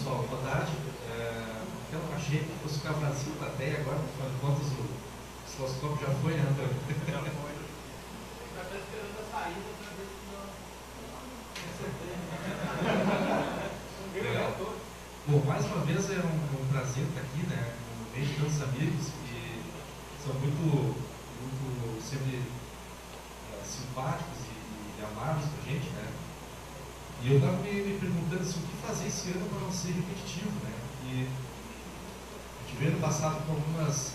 pessoal, boa tarde. Então, achei que fosse ficar vazio a plateia agora, afinal de contas o osciloscópio já foi, né, Antônio? Já foi. Já está esperando a saída para ver se não. Legal. Bom, mais uma vez é um prazer estar aqui, né, no meio de tantos amigos que são muito sempre simpáticos e amáveis com a gente, né? E eu estava me perguntando assim, o que fazer esse ano para não ser repetitivo, né? E a gente veio no passado com alguns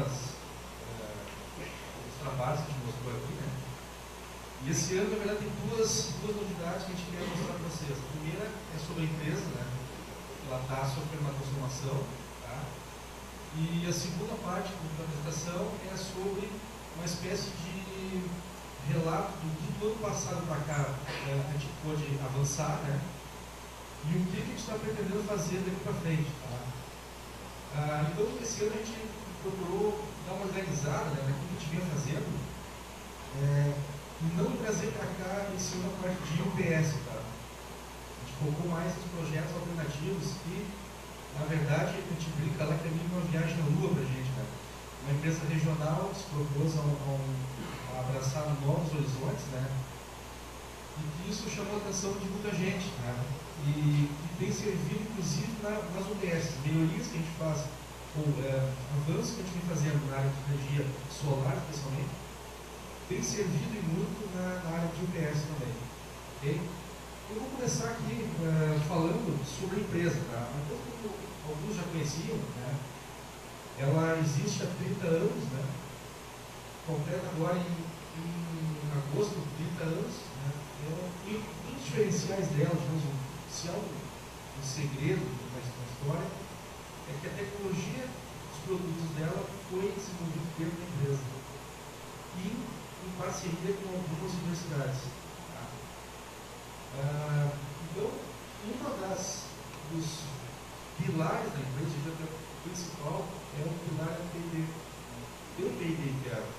trabalhos que a gente mostrou aqui, né? E esse ano, na verdade, tem duas novidades que a gente quer mostrar para vocês. A primeira é sobre a empresa, né? Ela está sofrendo uma transformação, tá? E a segunda parte da apresentação é sobre uma espécie de relato do ano passado para cá, a gente pôde avançar, né? E o que a gente está pretendendo fazer daqui para frente, tá? Então, esse ano a gente procurou dar uma organizada, né, naquilo que a gente vinha fazendo, e não trazer para cá esse ano a parte de UPS, tá? A gente focou mais nos projetos alternativos que, na verdade, a gente brinca lá que é meio uma viagem na lua para a gente, né? Uma empresa regional se propôs a abraçar novos horizontes, né? E que isso chamou a atenção de muita gente, né? E tem servido, inclusive, nas UBS, melhorias que a gente faz, ou avanços que a gente vem fazendo na área de energia solar, especialmente, tem servido e muito na área de UPS também. Okay? Eu vou começar aqui falando sobre a empresa, tá? Então, como alguns já conheciam, né? Ela existe há 30 anos, né? Completa agora em agosto, 30 anos, né? E um dos diferenciais dela, se há um segredo da história, é que a tecnologia dos produtos dela foi desenvolvida dentro da empresa e em parceria com algumas universidades. Tá? Então, dos pilares da empresa, o principal é o pilar do P&D. Tem o P&D interno.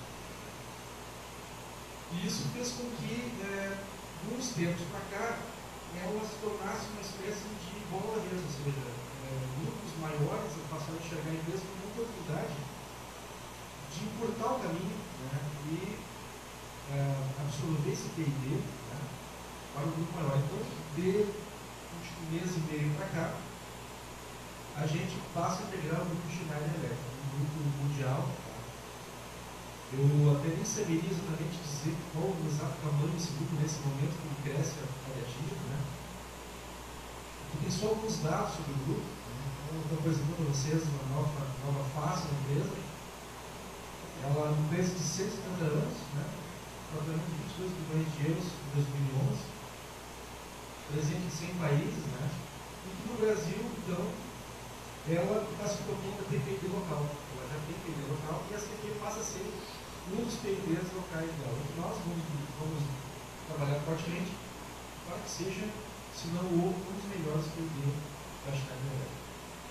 E isso fez com que, de uns tempos para cá, ela se tornasse uma espécie de bola mesmo, ou seja, grupos maiores passaram a enxergar a empresa como uma oportunidade de encurtar o caminho, né, e absorver esse P&D, né, para o grupo maior. Então, de último mês e meio para cá, a gente passa a integrar o grupo Schneider Electric, um grupo mundial. Eu até nem saberia exatamente dizer qual o exato tamanho desse grupo nesse momento, como cresce a variativo, né? Aqui tem só alguns dados sobre o grupo, né? Então, eu estou apresentando para vocês uma nova face da empresa. Ela é uma empresa de 170 anos, né? Faturamento de 22 bilhões de euros em 2011, presente em 100 países, né? E que no Brasil, então, ela está se propondo a ter P&D local. Ela já tem P&D local e a CP passa a ser um dos P&Ds locais dela. E nós vamos trabalhar fortemente para que seja, se não o um dos melhores P&D da Schneider Electric.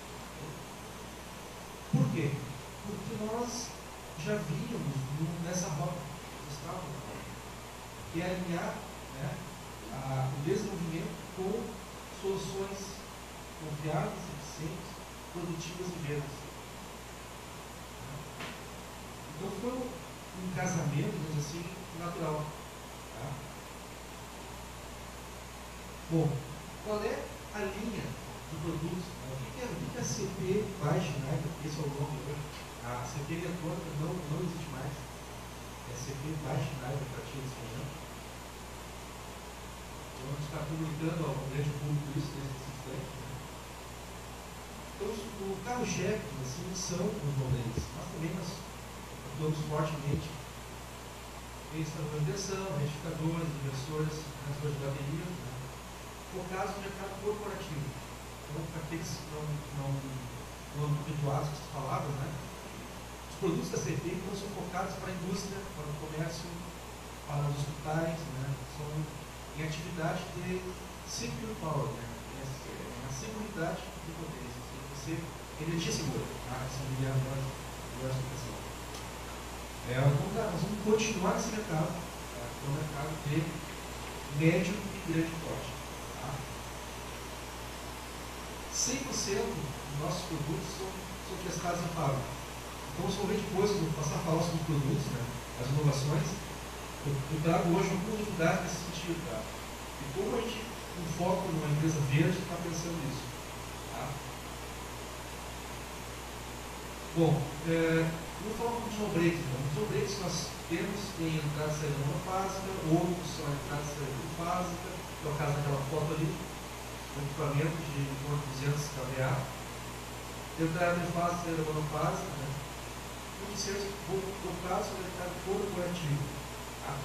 Por quê? Porque nós já víamos nessa rota que estávamos, que é alinhar, né, o desenvolvimento com soluções confiáveis, eficientes, produtivas e verdes. Então foi um casamento, digamos assim, natural. Tá? Bom, qual é a linha de produtos? O que é a CP by Schneider? Esse é o nome hoje. A CP eletrônica não existe mais. É CP by Schneider a partir desse momento. Então a gente está comunicando ao grande público isso nesse instante. Então, o carro-chefe, assim, são os modelos. Nós também atuamos fortemente em estações de injeção, retificadores, inversores, transformadores de bateria, né, focados no mercado corporativo. Então, para aqueles que não habituados com essas palavras, né, os produtos da CP então, são focados para a indústria, para o comércio, para os hospitais, né, são em atividade de secure power, né, a seguridade de potência. Energia segura, essa é a melhor explicação. Nós vamos continuar nesse mercado, que é um mercado de médio e grande porte. Tá? 100% dos nossos produtos são testados em fábrica. Então, somente depois de passar a falar sobre os produtos, né, as inovações, eu trago hoje algumas novidades nesse sentido. Tá? E como a gente, com foco numa empresa verde, está pensando nisso. Tá? Bom, vou falar um pouco de no-breaks. Os no-breaks nós temos em entrada e saída monofásica, outros são entrada e saída bifásica, que é o caso daquela foto ali, um equipamento de 200 kVA. Entrada bifásica e saída monofásica, né? Muitos serviços focados no mercado corporativo. Tá?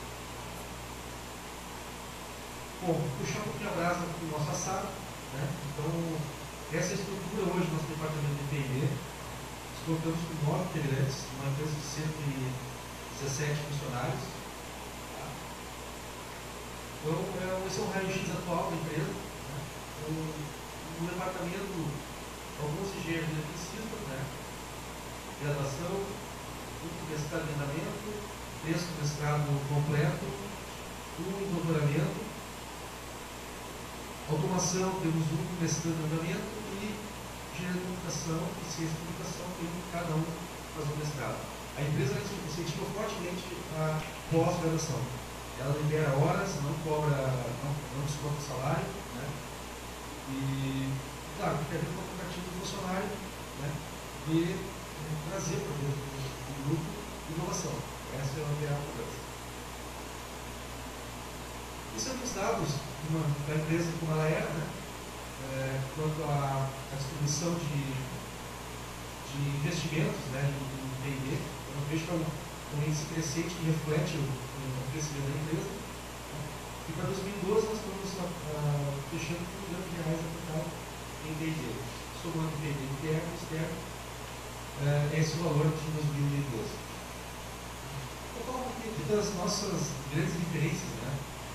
Bom, puxar um pouquinho a brasa para o nosso assado. Né? Então, essa estrutura hoje do nosso departamento de P&D. Contamos com 9 integrantes, uma empresa de 117 funcionários. Tá? Então, esse é um raio-x atual da empresa. Né? Um departamento, alguns engenheiros eletricistas, né? Graduação, um mestrado em andamento, 3 mestrado completo, 1 em doutoramento, automação, temos 1 mestrado em andamento e engenharia de computação e ciência de computação, tem cada um faz um mestrado. A empresa incentiva fortemente a pós-graduação. Ela libera horas, não cobra, não desconta o salário, né? E, claro, quer ver o aplicativo do funcionário, né? E trazer para dentro do grupo inovação. Essa é a cobrança. Esses são os dados da empresa como ela era, né? Quanto à distribuição de investimentos, né, em P&D. Eu vejo que é um índice crescente que reflete o crescimento da empresa. E para 2012 nós estamos fechando R$ 1 bilhão aplicados em P&D. Somando P&D interno e externo, esse valor de 2012. Vou falar um pouquinho aqui das nossas grandes diferenças. Né?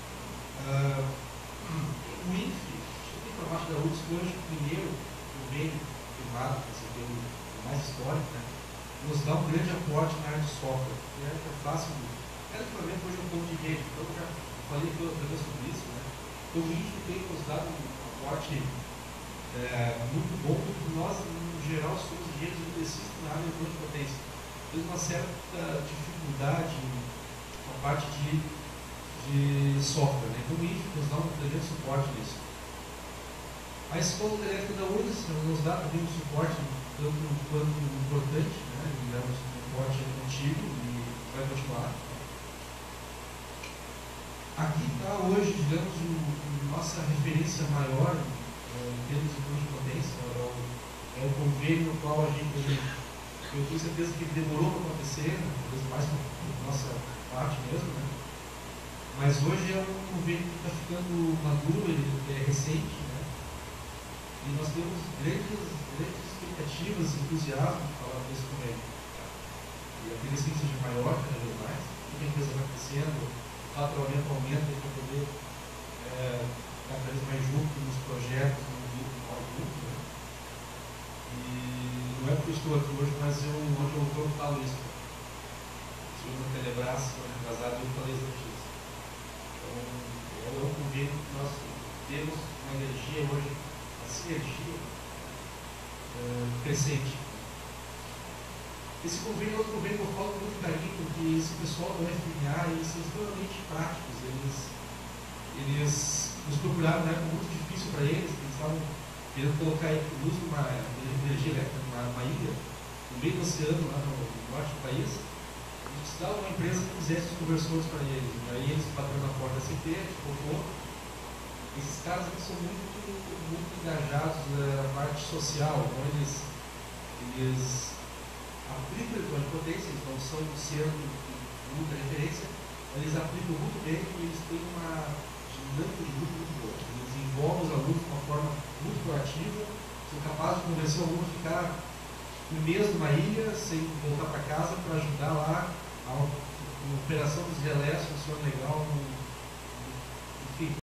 O INF, para baixo da UFSC, hoje, o primeiro convênio privado, esse é o mais histórico, né, nos dá um grande aporte na área de software, que é fácil. Cada equipamento hoje é um ponto de rede, então eu já falei sobre isso. Né? Então o INF tem nos dado um aporte muito bom, porque nós, no geral, somos engenheiros eletricistas na área de potência. Temos uma certa dificuldade na parte de software. Né? Então o INF nos dá um grande suporte nisso. A escola elétrica da URGS nos dá também um suporte tanto quanto importante, né? Digamos, um suporte antigo e vai continuar. Aqui está hoje, digamos, nossa referência maior em termos de plano de potência, é o convênio no qual a gente, eu tenho certeza que demorou para acontecer, né? Talvez mais por nossa parte mesmo, né? Mas hoje é um convênio que está ficando maduro, ele é recente. E nós temos grandes expectativas e entusiasmo de falar desse convênio. E a tendência que seja maior cada vez mais, porque a empresa vai crescendo, o faturamento aumenta para poder estar cada vez mais junto nos projetos, no grupo. Né? E não é porque eu estou aqui hoje, mas onde eu falo isso. Estive na Telebrás, ano atrasado, eu falei isso notícia. Então, é um convênio que nós temos uma energia hoje, sinergia crescente. Esse convênio é outro convênio que eu falo com muito carinho, porque esse pessoal do FMA, eles são extremamente práticos, eles nos procuraram na época muito difícil para eles, porque eles estavam querendo colocar o uso de uma energia elétrica numa ilha, no meio do oceano, lá no norte do país. A gente precisava de uma empresa que fizesse os conversores para eles, e aí eles bateram na porta da CT, a gente colocou. Esses caras aqui são muito engajados na parte social, então eles aplicam a potência, eles não são do centro de muita referência, mas eles aplicam muito bem e eles têm uma dinâmica de grupo muito boa. Eles envolvem os alunos de uma forma muito proativa, são capazes de convencer o aluno a ficar um mês numa ilha, sem voltar para casa, para ajudar lá a operação dos relés, funciona legal, enfim.